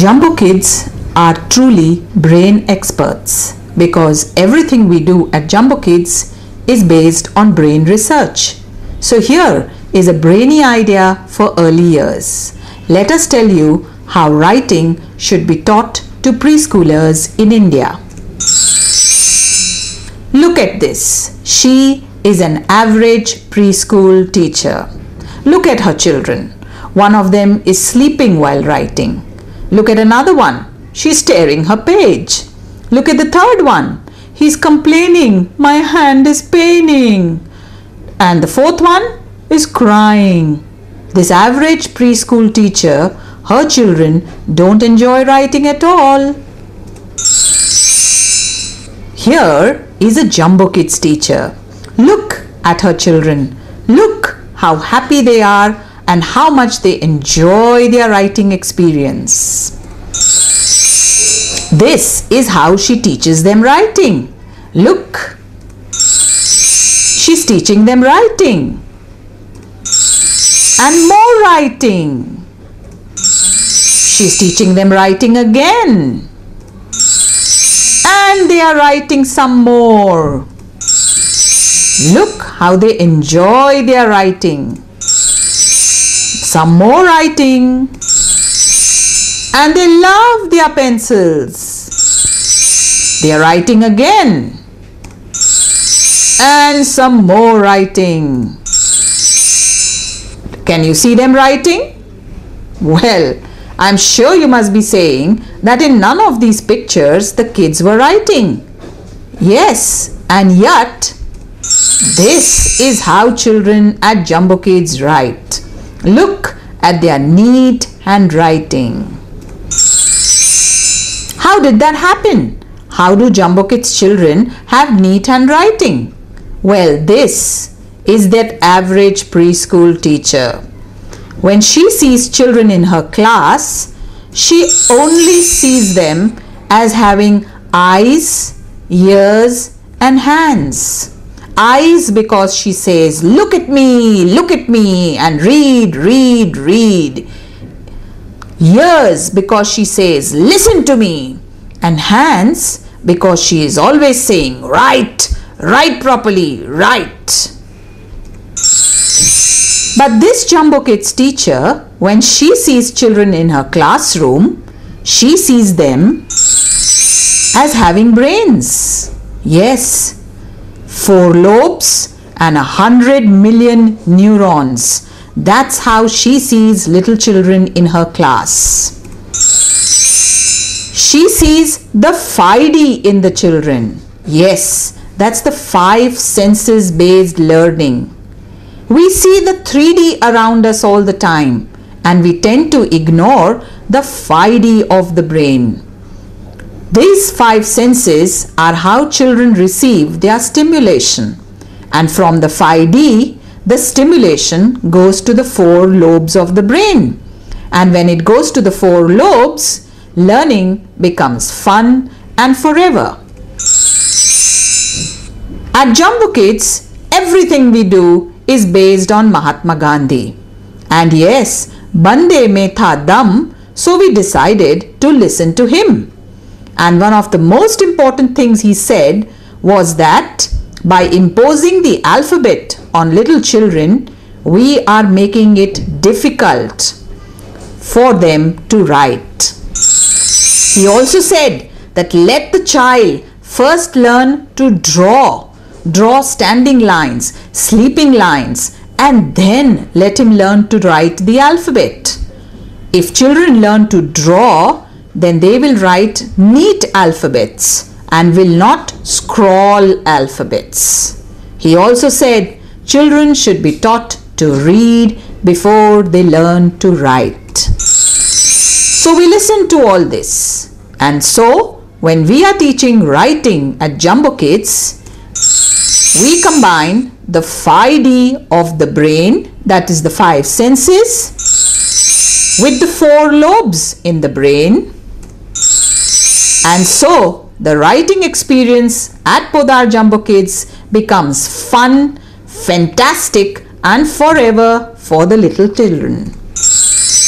Jumbo kids are truly brain experts because everything we do at Jumbo Kids is based on brain research. So here is a brainy idea for early years. Let us tell you how writing should be taught to preschoolers in India. Look at this. She is an average preschool teacher. Look at her children. One of them is sleeping while writing. Look at another one. She's tearing her page. Look at the third one. He's complaining, "My hand is paining." And the fourth one is crying. This average preschool teacher, her children don't enjoy writing at all. Here is a Jumbo Kids teacher. Look at her children. Look how happy they are and how much they enjoy their writing experience. This is how she teaches them writing. Look, she's teaching them writing and more writing. She's teaching them writing again and they are writing some more. Look how they enjoy their writing. Some more writing and they love their pencils. They are writing again and some more writing. Can you see them writing? Well, I'm sure you must be saying that in none of these pictures the kids were writing. Yes, and yet this is how children at Jumbo Kids write. Look at their neat handwriting. How did that happen? How do Jumbo Kids children have neat handwriting? Well, this is that average preschool teacher. When she sees children in her class, she only sees them as having eyes, ears, and hands. Eyes because she says, look at me, and read, read, read. Ears because she says, listen to me. And hands because she is always saying, write, write properly, write. But this Jumbo Kids teacher, when she sees children in her classroom, she sees them as having brains. Yes, 4 lobes and 100 million neurons. That's how she sees little children in her class. She sees the 5D in the children. Yes, that's the 5 senses based learning. We see the 3D around us all the time and we tend to ignore the 5D of the brain. These 5 senses are how children receive their stimulation, and from the 5D, the stimulation goes to the 4 lobes of the brain, and when it goes to the 4 lobes, learning becomes fun and forever. At Jumbo Kids, everything we do is based on Mahatma Gandhi. And yes, Bande mein tha dam, so we decided to listen to him. And one of the most important things he said was that by imposing the alphabet on little children, we are making it difficult for them to write. He also said that let the child first learn to draw standing lines, sleeping lines, and then let him learn to write the alphabet. If children learn to draw, then they will write neat alphabets and will not scrawl alphabets. He also said children should be taught to read before they learn to write. So we listen to all this. And so when we are teaching writing at Jumbo Kids, we combine the 5D of the brain, that is the 5 senses, with the 4 lobes in the brain. And so the writing experience at Podar Jumbo Kids becomes fun, fantastic, and forever for the little children.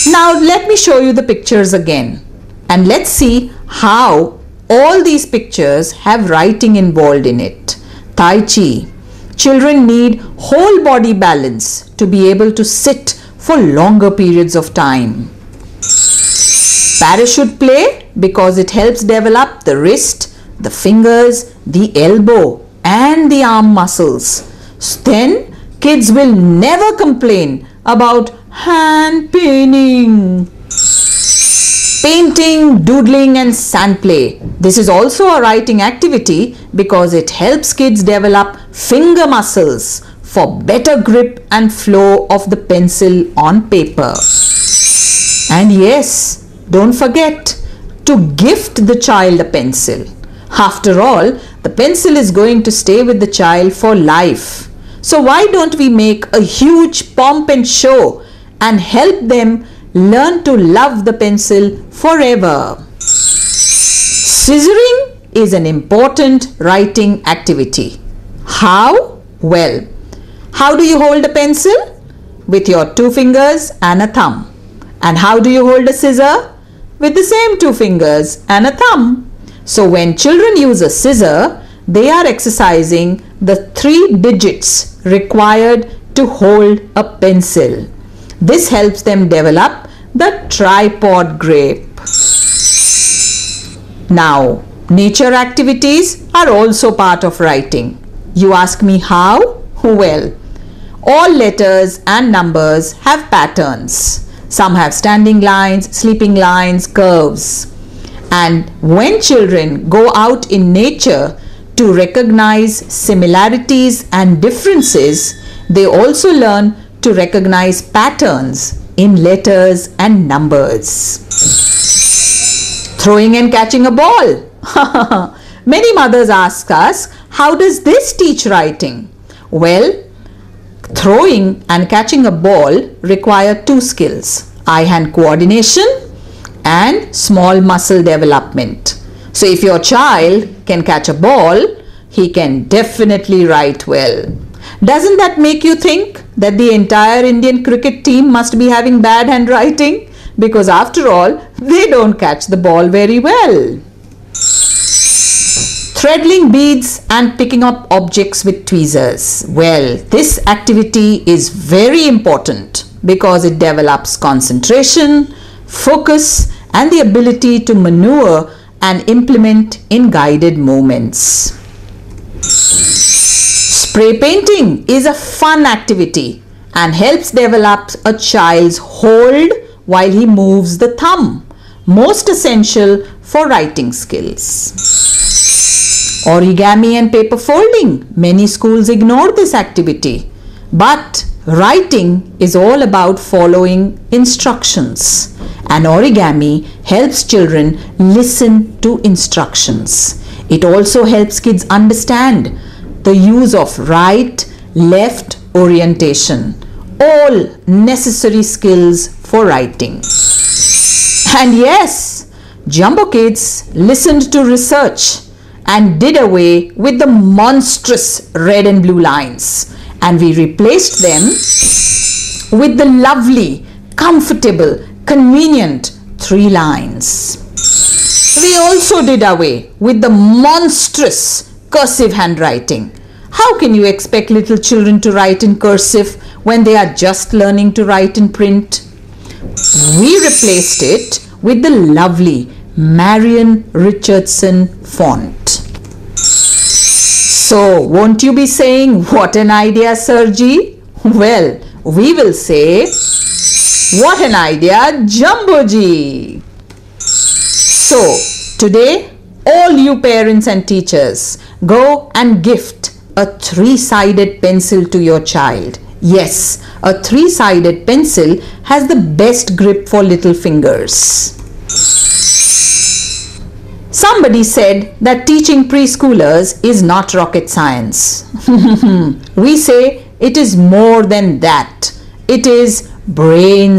Now let me show you the pictures again, and let's see how all these pictures have writing involved in it. Tai Chi. Children need whole body balance to be able to sit for longer periods of time. Parachute play because it helps develop the wrist, the fingers, the elbow and the arm muscles. Then kids will never complain about hand paining. Painting, doodling and sand play. This is also a writing activity because it helps kids develop finger muscles for better grip and flow of the pencil on paper. And yes, don't forget to gift the child a pencil. After all, the pencil is going to stay with the child for life. So why don't we make a huge pomp and show and help them learn to love the pencil forever. Scissoring is an important writing activity. How? Well, how do you hold a pencil? With your 2 fingers and a thumb. And how do you hold a scissor? With the same 2 fingers and a thumb. So when children use a scissor, they are exercising the 3 digits required to hold a pencil. This helps them develop the tripod grip. Now, nature activities are also part of writing. You ask me how? Well, all letters and numbers have patterns. Some have standing lines, sleeping lines, curves. And when children go out in nature to recognize similarities and differences, they also learn to recognize patterns in letters and numbers. Throwing and catching a ball. Many mothers ask us, how does this teach writing? Well, throwing and catching a ball require 2 skills: eye-hand coordination and small muscle development. So if your child can catch a ball, he can definitely write well. Doesn't that make you think that the entire Indian cricket team must be having bad handwriting? Because after all, they don't catch the ball very well. Threading beads and picking up objects with tweezers. Well, this activity is very important because it develops concentration, focus and the ability to maneuver and implement in guided movements. Spray painting is a fun activity and helps develop a child's hold while he moves the thumb, most essential for writing skills. Origami and paper folding. Many schools ignore this activity, but writing is all about following instructions, and origami helps children listen to instructions. It also helps kids understand the use of right, left orientation, all necessary skills for writing. And yes, Jumbo Kids listened to research and did away with the monstrous red and blue lines, and we replaced them with the lovely, comfortable, convenient 3 lines. We also did away with the monstrous cursive handwriting. How can you expect little children to write in cursive when they are just learning to write in print? We replaced it with the lovely Marian Richardson font. So, won't you be saying, what an idea, Sirji? Well, we will say, what an idea, Jumboji! So, today, all you parents and teachers, go and gift a 3-sided pencil to your child. Yes, a 3-sided pencil has the best grip for little fingers. Somebody said that teaching preschoolers is not rocket science. We say it is more than that. It is brain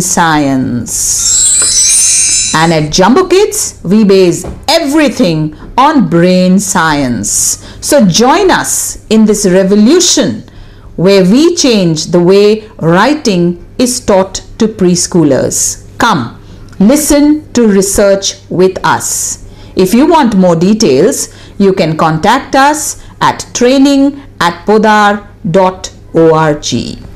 science. And at Jumbo Kids, we base everything on brain science. So join us in this revolution where we change the way writing is taught to preschoolers. Come, listen to research with us. If you want more details, you can contact us at training@podar.org.